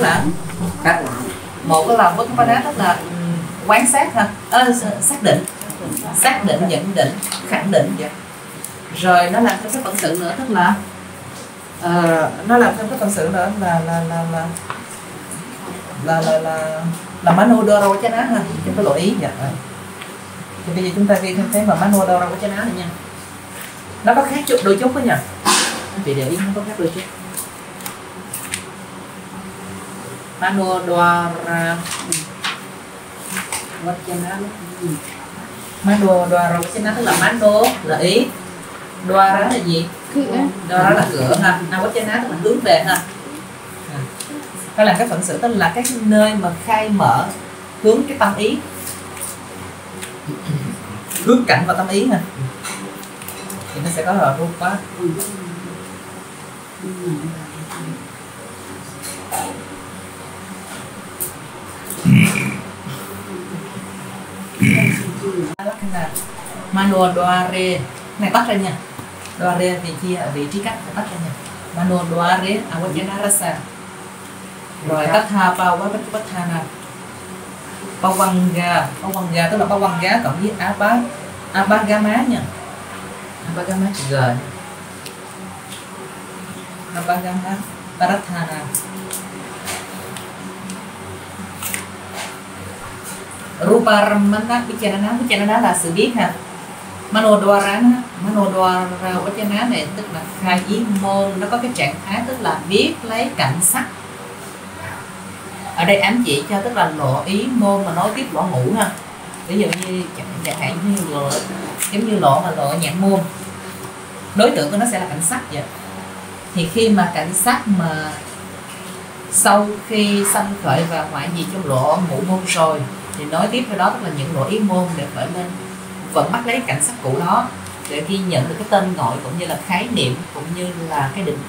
là một cái là Vakapada tức là quán sát ha, xác định, nhận định, khẳng định vậy. Rồi nó làm thêm cái phận sự nữa, tức là nó làm thêm cái phận sự nữa là Manodora Vachana ha, chúng ta lưu ý vậy. Thì bây giờ chúng ta ghi thêm cái mà Manodora Vachana này nha. Nó có khác đôi chút đó nha. Chị để ý nó có khác đôi chút. Manodora Vachana, Manodora Vachana tức là Mano là ý, Dwara là gì? Dwara là cửa ha, Vachana tức là hướng về ha. Đó là cái phận sự, tức là cái nơi mà khai mở hướng cái tâm ý, hướng cảnh vào tâm ý ha. Thì nó sẽ có là Rupa. Manodware này tắt ra nha. Dware thì chia ở vị trí cách, tắt ra nha. Manodware Avajana Rasa. Rồi Tatha Pavattana Pavanga tức là Pavanga cộng với Abhagama nha. Abhagama chữ G. Abhagama Parathana. Ruparamana Vachana là sự biết ha. Manodwara Vachana này tức là khai ý môn, nó có cái trạng thái tức là biết lấy cảnh sắc. Ở đây ám chỉ cho tức là lộ ý môn mà nói tiếp lộ ngũ ha. Ví dụ như chẳng hạn như lộ, giống như lộ mà lộ nhãn môn, đối tượng của nó sẽ là cảnh sắc vậy. Thì khi mà cảnh sắc mà sau khi sanh khởi và hoại diệt trong lộ ngũ môn rồi thì nói tiếp theo đó tức là những lộ ý môn để khởi lên vẫn bắt lấy cảnh sắc cũ đó để ghi nhận được cái tên gọi cũng như là khái niệm cũng như là cái định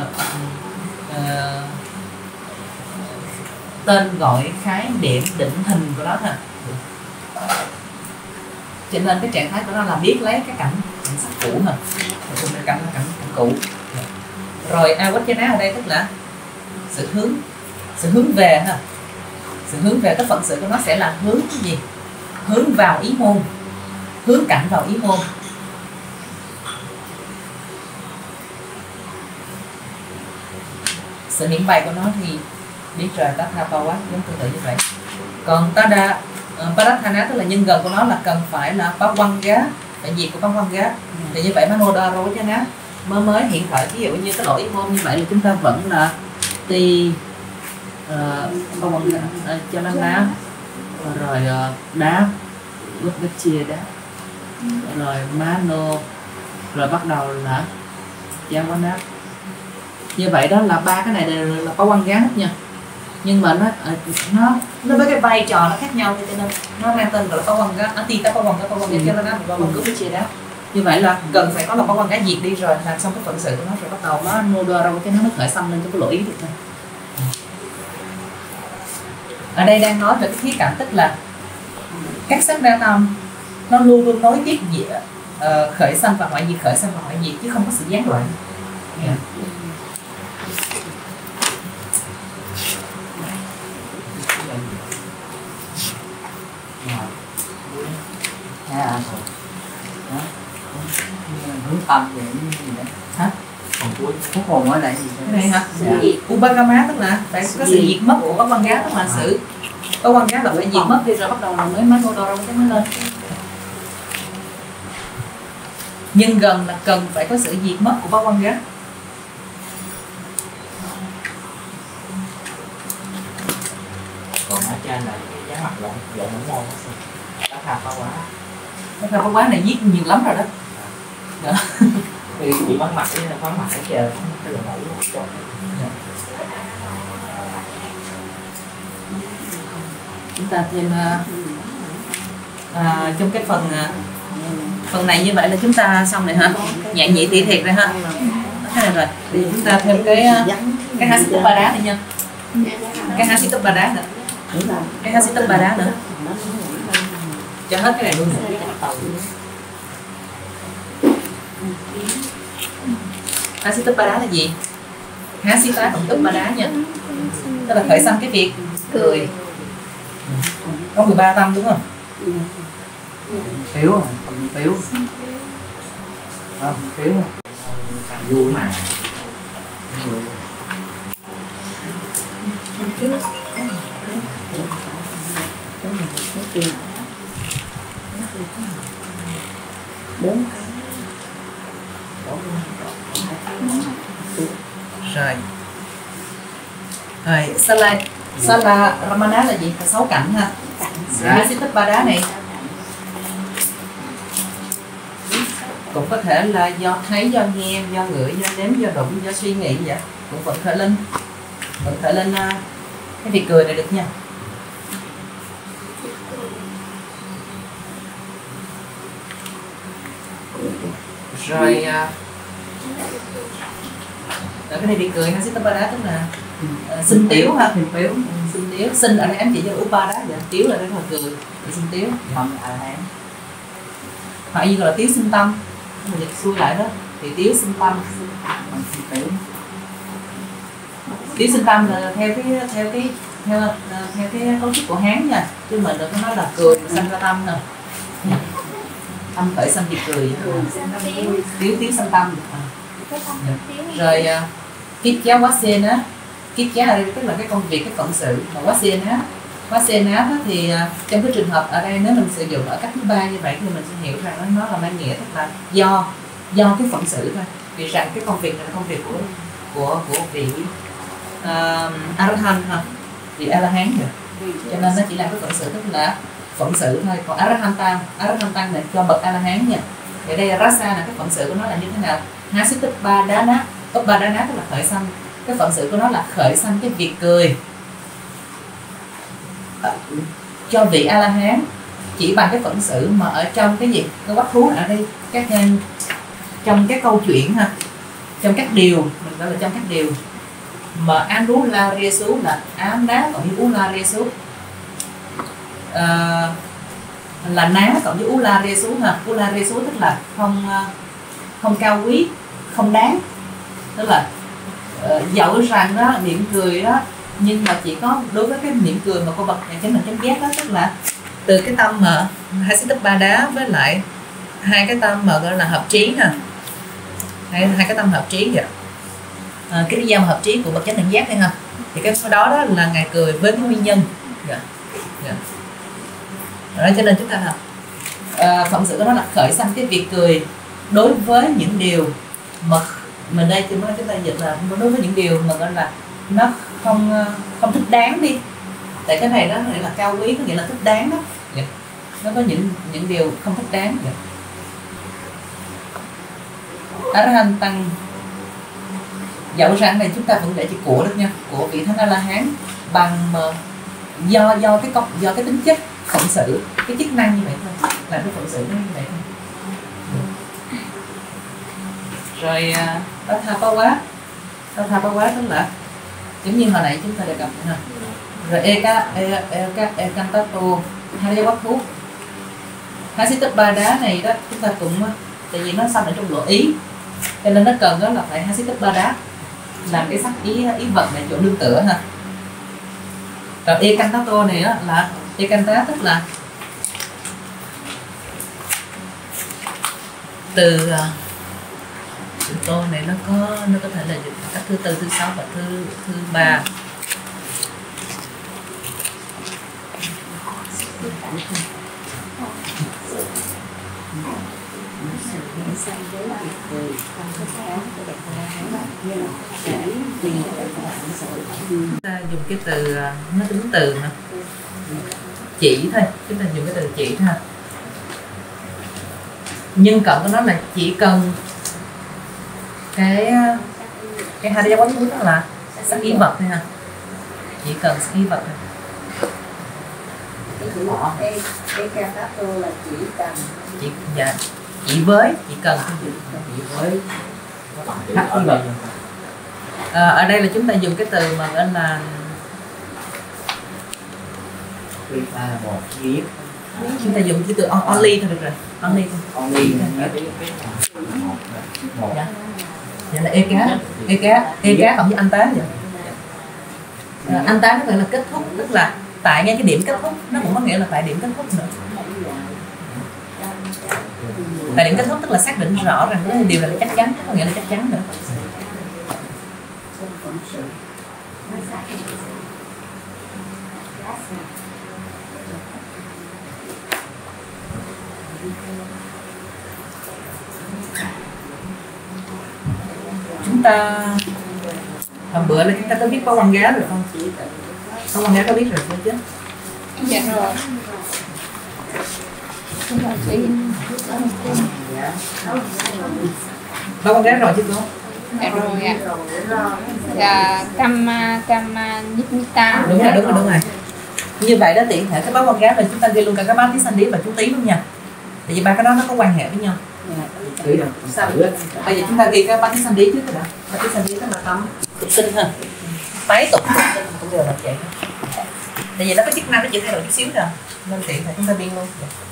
tên gọi, khái niệm, định hình của nó thôi. Cho nên cái trạng thái của nó là biết lấy cái cảnh sắc cũ thôi, cảnh cũ. Rồi Avajana ở đây tức là sự hướng về ha. Sự hướng về, cái phận sự của nó sẽ là hướng cái gì? Hướng vào ý môn, hướng cảnh vào ý môn. Sự hiển bày của nó thì biết rồi, Tatha Pavat giống tương tự như vậy. Còn Tada Parathana tức là nhân gần của nó là cần phải là Pavanga, tại vì của Pavanga. Thì như vậy Manodwara Vachana mới hiện khởi. Ví dụ như cái lỗi ý môn như vậy thì chúng ta vẫn là Ti cho nó đá, rồi đá, bước đất chia đá, rồi Mano, rồi bắt đầu là Javana. Như vậy đó là ba cái này đều là có quan gán hết nha. Nhưng mà nó với cái vai trò nó khác nhau cho nên nó mang tên gọi là có quan gán, Atita có quan gán cho nó đá, có quan gán chia đá. Như vậy là cần phải có là có quan gán diệt đi rồi làm xong cái phận sự của nó rồi bắt đầu nó Manodwara cái nó khởi xâm lên cho cái lỗi ý được thôi. Ở đây đang nói về cái khía cạnh tức là các sắc đa tâm nó luôn luôn nối tiếp khởi sanh và hoại diệt, khởi sanh và hoại diệt chứ không có sự gián đoạn. Hướng tâm vậy gì đó hả? Còn cuối cùng ở đây gì cái này hả? Ubagama tức là phải có sự diệt mất của quan gá, tức là sự có quan gá là phải diệt mất đi rồi bắt đầu là mới Manodwara cái mới lên. Nhưng gần là cần phải có sự diệt mất của quan gá. Còn ở trên là cái mặt lộn ngũ môn đó thà phá quá. Cái phá quá này giết nhiều lắm rồi đó. Đó. Vì chỉ bắn mặt với phá mặt ở trên cái lỗ ngủ. Chúng ta thêm trong cái phần này như vậy là chúng ta xong rồi hả? Nhạn nhị tỷ thiệt rồi ha. Cái này rồi. Thì chúng ta thêm cái Hasitupada này nha. Cái Hasitupada nữa. Cái Hasitupada nữa. Cho hết cái này luôn. Hasitupada là gì? Hasita cộng Tupada nha. tức là khởi sanh cái việc cười. Có 13 tâm đúng không? Phiếu phiếu phiếu vui mà rồi. Rồi Sala Ramana là gì? Là 6 cảnh ha. Hasitappada này cũng có thể là do thấy, do nghe, do ngửi, do nếm, do đụng, do suy nghĩ vậy, cũng vẫn khởi lên cái việc cười này được nha. Rồi cái này việc cười Hasitappada tức là sinh tiếu ha, sinh tiếu, sinh ở đây em chỉ cho Upada vậy, tiếu là đây là cười, sinh tiếu. Hoặc như gọi là tiếu sinh tâm, mình dịch xuôi lại đó thì tiếu sinh tâm. Tiếu sinh tâm là theo cái cấu trúc của Hán nha, chứ mình đừng có nói là cười mà sanh ra tâm nè, tâm khởi sanh việc cười. Tiếu sinh tâm. Rồi kiết chéo quá sen á, kiết chéo ở đây tức là cái công việc, cái phận sự. Mà quá sen á thì trong cái trường hợp ở đây nếu mình sử dụng ở cách thứ ba như vậy thì mình sẽ hiểu rằng nó là mang nghĩa tức là do cái phận sự thôi. Vì rằng cái công việc này là công việc của vị A-la-hán ha, vị A-la-hán rồi, cho nên nó chỉ là cái phận sự tức là phận sự thôi. Còn A-ra-hантang này cho bậc A-la-hán nha. Thì đây là rasa là cái phận sự của nó là như thế nào? Hasitappada, Upadana tức là khởi sanh, cái phận sự của nó là khởi sanh cái việc cười cho vị A-la-hán chỉ bằng cái phận sự mà ở trong cái gì, cái quách thú ở đây trong cái câu chuyện ha, trong các điều, mình gọi là trong các điều mà Anularesu là ám đá cộng với Ularesu, là ná cộng với Ularesu ha. Ularesu tức là không cao quý, không đáng, tức là dẫu rằng đó niệm cười đó nhưng mà chỉ có đối với cái niệm cười mà cô bậc này cho mình chánh giác đó, tức là từ cái tâm mà Hasitappada với lại hai cái tâm mà gọi là hợp trí nè, hai cái tâm hợp trí vậy. Cái lý do mà hợp trí của bậc chánh đẳng giác này ha, thì cái đó là ngài cười với cái nguyên nhân. Đó, cho nên chúng ta là phận sự của nó là khởi sanh cái việc cười đối với những điều mà mình đây chúng ta dịch là đối với những điều mà gọi là nó không thích đáng đi. Tại cái này đó nghĩa là cao quý, có nghĩa là thích đáng đó. Nó có những điều không thích đáng. A-ra-hантang dẫu rằng này chúng ta vẫn để chữ của được nha, của vị thánh A-la-hán bằng do cái tính chất phận sự, cái chức năng như vậy thôi, làm cái phận sự nó như vậy thôi. Rồi Tatthapawá tức là giống như hồi nãy chúng ta đề cập ha. Rồi Ekantato Harewatthú, Hasitappada này đó chúng ta cũng tại vì nó sanh ở trong lộ ý cho nên nó cần đó là phải Hasitappada làm cái sắc ý vật này chỗ nương tựa ha. Rồi Ekantato này đó là Ekanta tức là từ tô này nó có thể là dịch các thứ tư, thứ sáu và thứ ba. Ta dùng cái từ nó tính từ mà chỉ thôi, chúng ta dùng cái từ chỉ thôi. Nhưng cận của nó là chỉ cần cái Harewatthú đó là sắc ý vật thôi ha, chỉ cần sắc ý vật thôi. Ekantato là chỉ cần, chỉ với, chỉ cần, chỉ với ở đây là chúng ta dùng cái từ mà gọi là chúng ta dùng cái từ only thôi được rồi, only thôi. Dạ là eka cộng với anh tá vậy. Anta nó gọi là kết thúc, tức là tại ngay cái điểm kết thúc, nó cũng có nghĩa là tại điểm kết thúc nữa. Tại điểm kết thúc tức là xác định rõ rằng cái điều này là chắc chắn, có nghĩa là chắc chắn nữa. Chúng ta hôm bữa là chúng ta có biết có con gái rồi không? Có con gái có biết rồi chưa chứ? Dạ rồi. Có con gái rồi chứ cô? Dạ rồi ạ. Là Kamanita. Đúng rồi. Như vậy đó tiện thể cái báo con gái là chúng ta ghi luôn cả cái báo tí sanh lý và chú tí luôn nha. Tại vì ba cái đó nó có quan hệ với nhau. Bây giờ chúng ta ghi cái báo tí sanh lý trước rồi đó. Báo tí sanh lý tức là tâm tục sinh ha. Tái tục sinh cũng đều là vậy. Tại vì nó có chức năng nó chỉ thay đổi chút xíu rồi. Nên tiện thể chúng ta ghi luôn.